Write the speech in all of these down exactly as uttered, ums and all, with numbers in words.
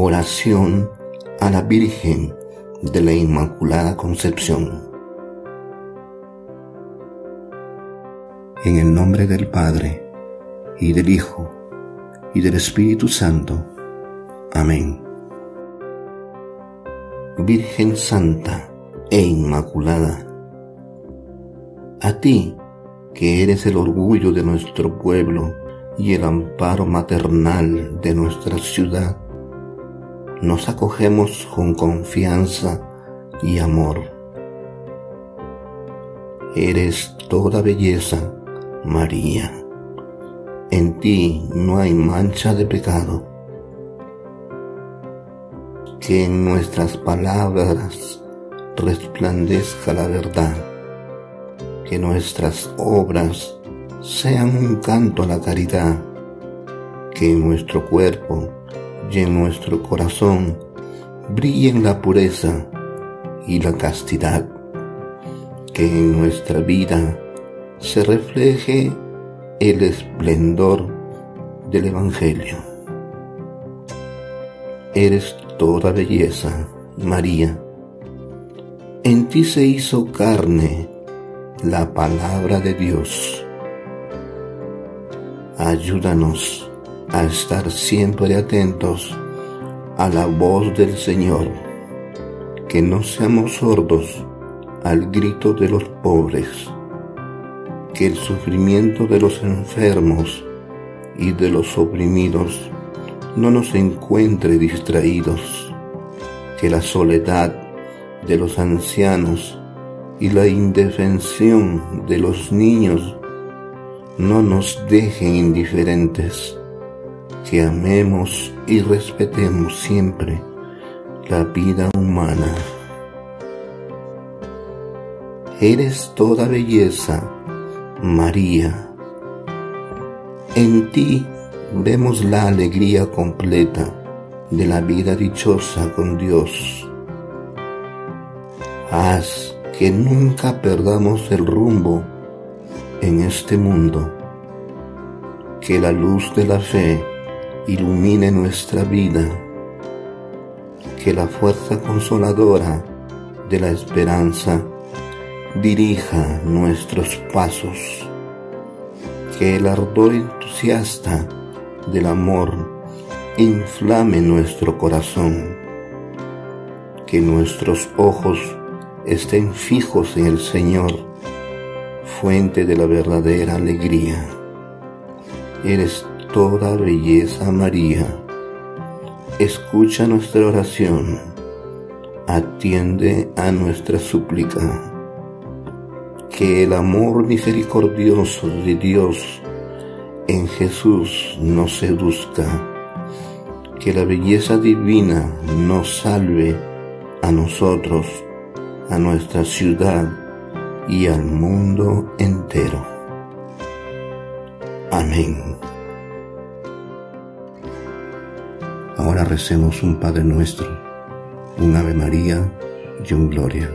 Oración a la Virgen de la Inmaculada Concepción. En el nombre del Padre, y del Hijo, y del Espíritu Santo. Amén. Virgen Santa e Inmaculada, a ti, que eres el orgullo de nuestro pueblo y el amparo maternal de nuestra ciudad, nos acogemos con confianza y amor. Eres toda belleza, María. En ti no hay mancha de pecado. Que en nuestras palabras resplandezca la verdad. Que nuestras obras sean un canto a la caridad. Que en nuestro cuerpo y en nuestro corazón brillen la pureza y la castidad. Que en nuestra vida se refleje el esplendor del Evangelio. Eres toda belleza, María. En ti se hizo carne la palabra de Dios. Ayúdanos a estar siempre atentos a la voz del Señor, que no seamos sordos al grito de los pobres, que el sufrimiento de los enfermos y de los oprimidos no nos encuentre distraídos, que la soledad de los ancianos y la indefensión de los niños no nos dejen indiferentes, que amemos y respetemos siempre la vida humana. Eres toda belleza, María. En ti vemos la alegría completa de la vida dichosa con Dios. Haz que nunca perdamos el rumbo en este mundo, que la luz de la fe ilumine nuestra vida, que la fuerza consoladora de la esperanza dirija nuestros pasos, que el ardor entusiasta del amor inflame nuestro corazón, que nuestros ojos estén fijos en el Señor, fuente de la verdadera alegría. Eres toda belleza, María. Escucha nuestra oración, atiende a nuestra súplica. Que el amor misericordioso de Dios en Jesús nos seduzca. Que la belleza divina nos salve a nosotros, a nuestra ciudad y al mundo entero. Amén. Ahora recemos un Padre Nuestro, un Ave María y un Gloria.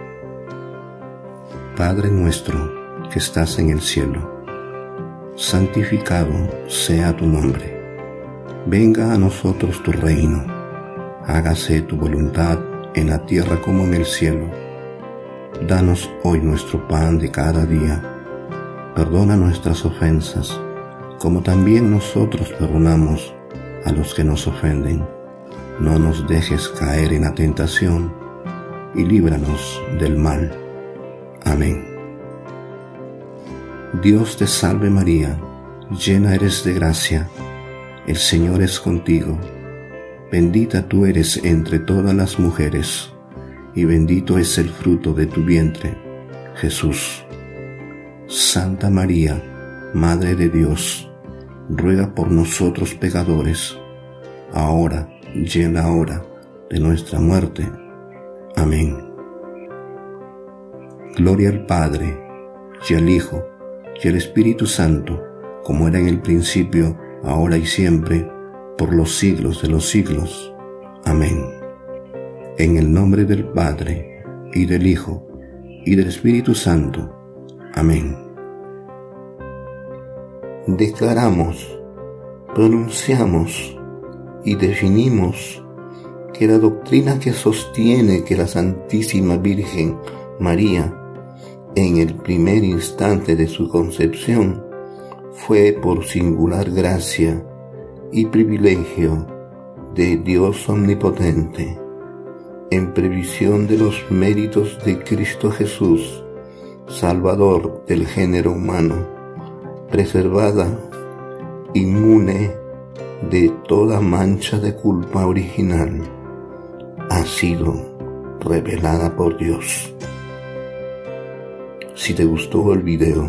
Padre nuestro que estás en el cielo, santificado sea tu nombre. Venga a nosotros tu reino. Hágase tu voluntad en la tierra como en el cielo. Danos hoy nuestro pan de cada día. Perdona nuestras ofensas, como también nosotros perdonamos a los que nos ofenden. No nos dejes caer en la tentación, y líbranos del mal. Amén. Dios te salve María, llena eres de gracia, el Señor es contigo. Bendita tú eres entre todas las mujeres, y bendito es el fruto de tu vientre, Jesús. Santa María, Madre de Dios, ruega por nosotros pecadores, ahora y en la hora de nuestra muerte. Amén. Gloria al Padre, y al Hijo, y al Espíritu Santo, como era en el principio, ahora y siempre, por los siglos de los siglos. Amén. En el nombre del Padre, y del Hijo, y del Espíritu Santo. Amén. Declaramos, pronunciamos y definimos que la doctrina que sostiene que la Santísima Virgen María, en el primer instante de su concepción, fue por singular gracia y privilegio de Dios Omnipotente, en previsión de los méritos de Cristo Jesús, Salvador del género humano, preservada, inmune de toda mancha de culpa original, ha sido revelada por Dios. Si te gustó el video,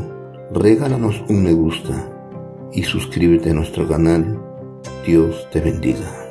regálanos un me gusta y suscríbete a nuestro canal. Dios te bendiga.